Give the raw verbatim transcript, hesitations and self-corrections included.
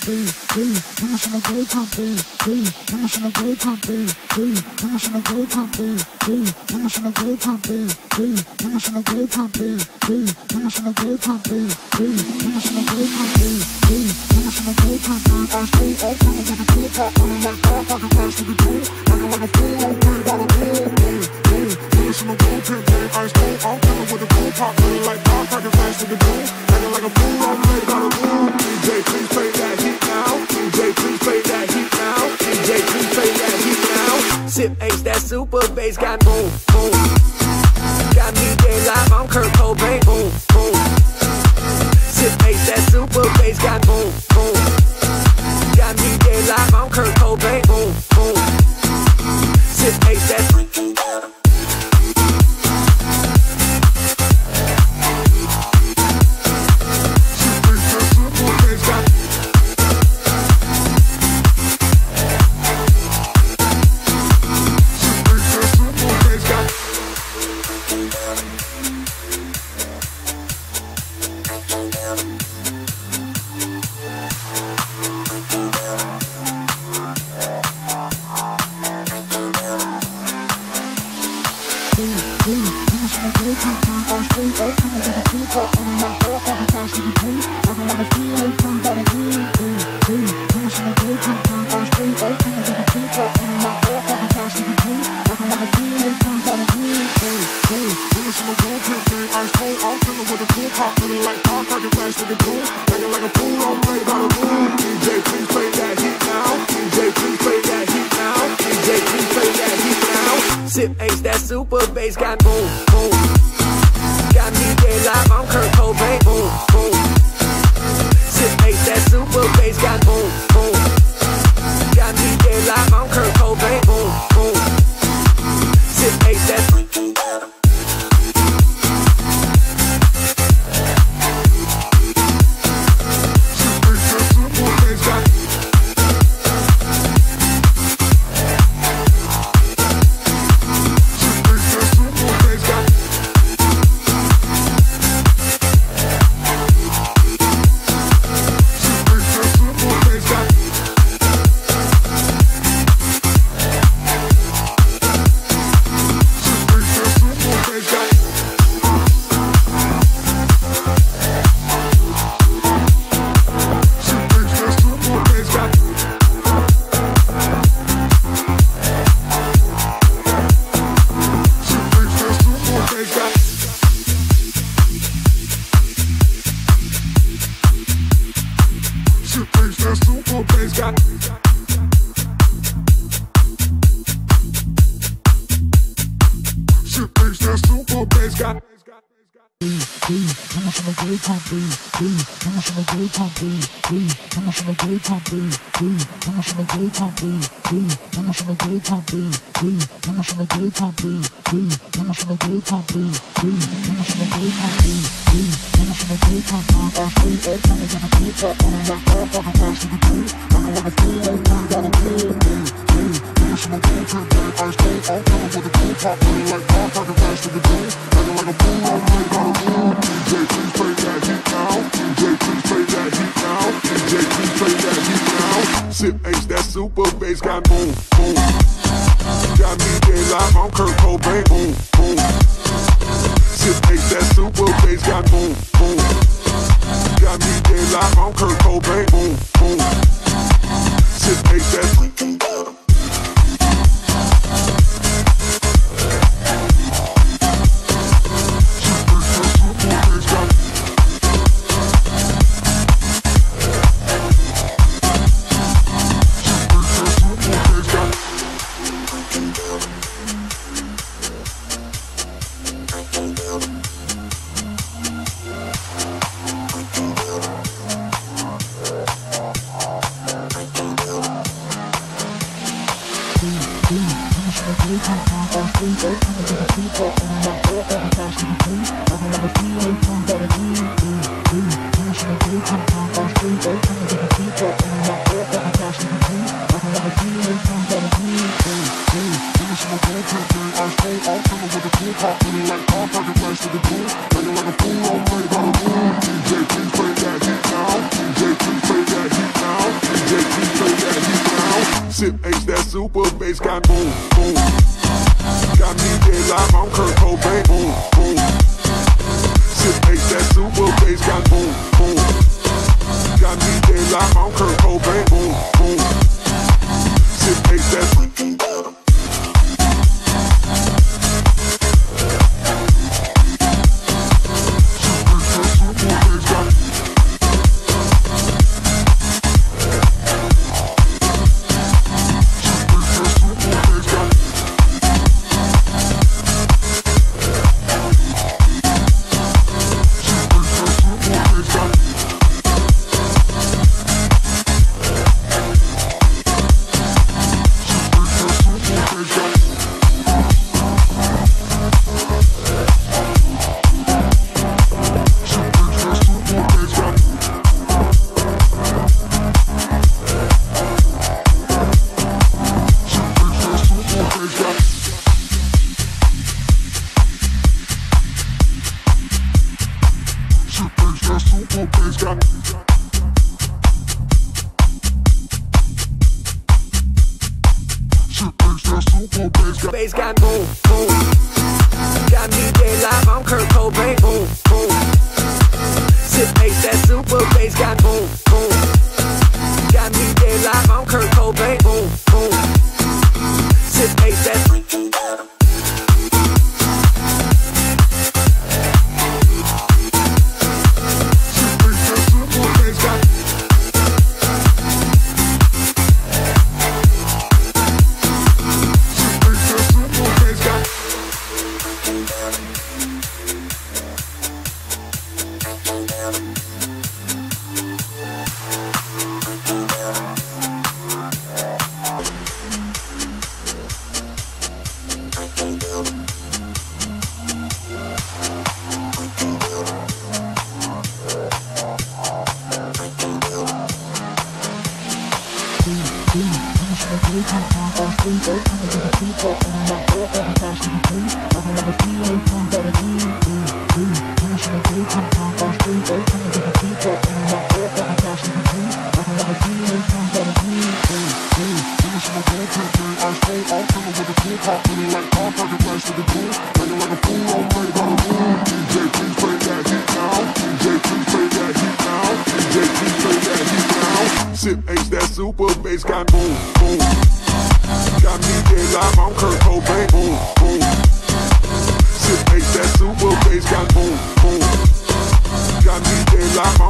Sip H, that super bass got boom, boom. Got me dead live, I'm Kurt Cobain, boom, boom. Sip H, that super bass got boom, boom. Got me dead live, I'm Kurt Cobain, boom, boom. Sip H, that Sip H, that super bass got boom, boom. Got me dead live, I'm Kurt Cobain, boom, boom. Sip H, that super bass got boom, boom. Got me dead live, I'm Kurt Cobain, boom, boom. Sip H, that Sip H, that super bass got boom, boom. Got me dead live, I'm Kurt Cobain, boom, boom. Sip H, that super bass got boom, boom. Got me dead live, I'm Kurt Cobain, boom, boom. Sip H, that D J, please play that heat now. D J, please play that heat now. Sip H, that super bass got boom, boom. Got me dead live on Kurt Cobain, boom, boom. Sip H, that super bass got boom, boom. Got me dead live on Kurt Cobain, boom, boom. Sip H, that bass got boom, boom. Got me dead live on Kurt Cobain, boom, boom. Sip H, that super bass got boom, boom. Got me dead live on Kurt Cobain, boom, boom. Sip H, that Sip H, that super bass got boom, boom. Got me dead live on Kurt Cobain, boom, boom. Sip H, that super bass got boom, boom. Got me dead live on